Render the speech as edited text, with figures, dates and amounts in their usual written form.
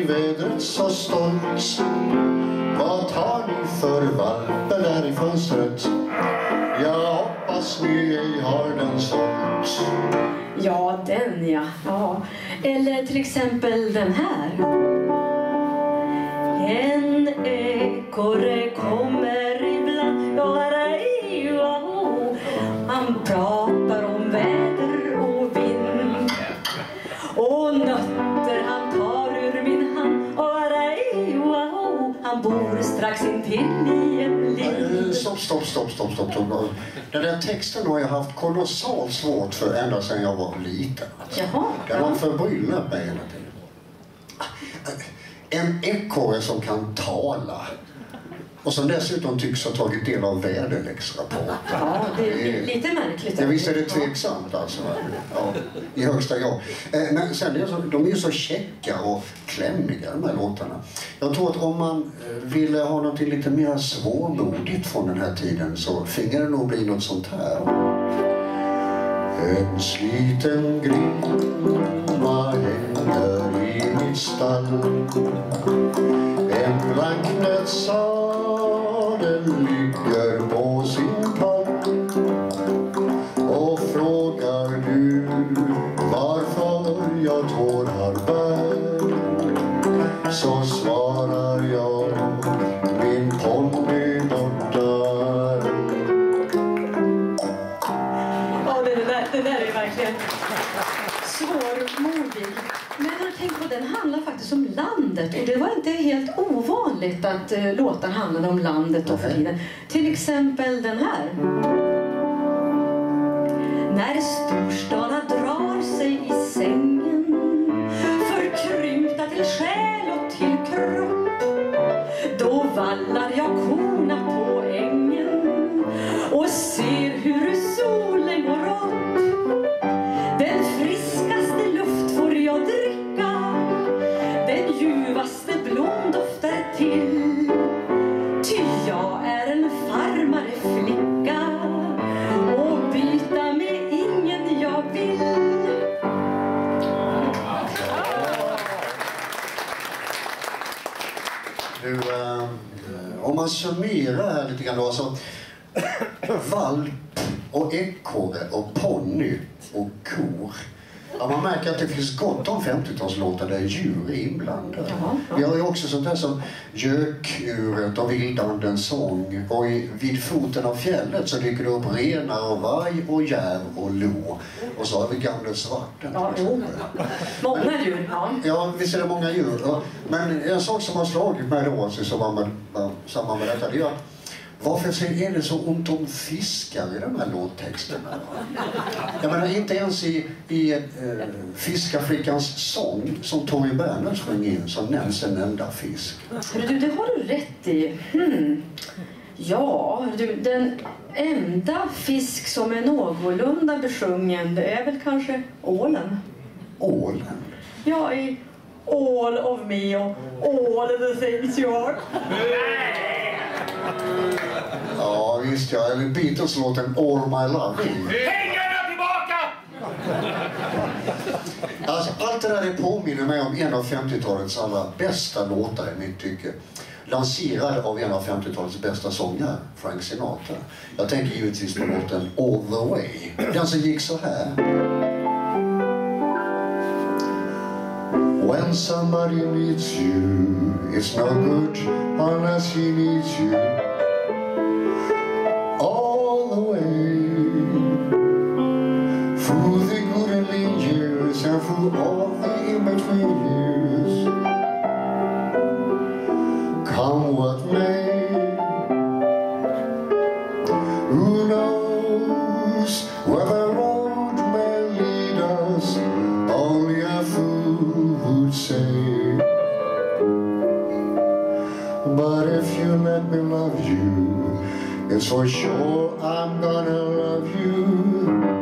vädret så stolt. Vad tar ni för valpen där i fönstret? Jag hoppas ni ej har den sålt. Ja, den ja. Ja. Eller till exempel den här. En ekorre kommer ibland. Han pratar om väder och vind. Och nötter han tar ur min hand. Han bor strax intill i en lind. Stopp. Den där texten har jag haft kolossalt svårt för ända sedan jag var liten. Jaha. Den har förbryllat mig hela tiden. En ekorre som kan tala. Och som dessutom tycks ha tagit del av väderleksrapporten. Ja, det är lite märkligt. Ja, visst är det tveksamt alltså. Ja, i högsta grad. Men sen de är ju så käcka och klämmiga, de här låtarna. Jag tror att om man ville ha något lite mer svårmodigt från den här tiden så finge det nog bli något sånt här. En sliten grimma hänger i mitt stall. En blank nötsadel ligger på sin pall. Och frågar du varför jag tårar bär, så svarar jag min ponny bortar. Ja, det där är verkligen svårmodig. Men jag tänkte på, den handlar faktiskt om landet. Och det var inte helt ovanligt att låtar handlade om landet då för tiden. Till exempel den här. När storstarna drar sig i sängen, förkrympta till själ och till kropp, då vallar jag korna på ängen och ser hur solen går upp. Den friskaste luft får jag dricka, den ljuvaste blom doftar till. Ty jag är en farmare flicka och byta med ingen jag vill. Du, om man summerar här lite grann då, så valp och ekorre och ponny och kor. Ja, man märker att det finns gott om 50-talslåtar där djur är inblandade. Vi har ju också sånt där som gökuret och vildandens sång. Och vid foten av fjället så dyker det upp renar och varg och järv och lo. Och så har vi gamla svarten. Ja, många djur, ja. Ja, visst är det många djur. Ja. Men en sak som har slagit mig då i samband med detta, det är att varför är det så ont om fiskar i de här låttexterna? Jag menar, inte ens i Fiskarflickans sång som Tori Berners sjöng in så nämns en enda fisk. Du, det har du rätt i. Ja, du, den enda fisk som är någorlunda besjungen, det är väl kanske ålen. Ålen? Ja, i All of me och All of the things you are. Ja, visst ja. Eller Beatles-låten All My Love. Pengarna tillbaka! Alltså, allt det där påminner mig om en av 50-talets allra bästa låtar i mitt tycke. Lanserad av en av 50-talets bästa sångare, Frank Sinatra. Jag tänker givetvis på låten All the Way. Den som gick så här. When somebody needs you, it's no good unless he needs you. All the way, through the good and lean years and through all the in-between years. Come what may, who knows where the road may lead us, only a fool would say. But if you let me love you, it's for sure I'm gonna love you.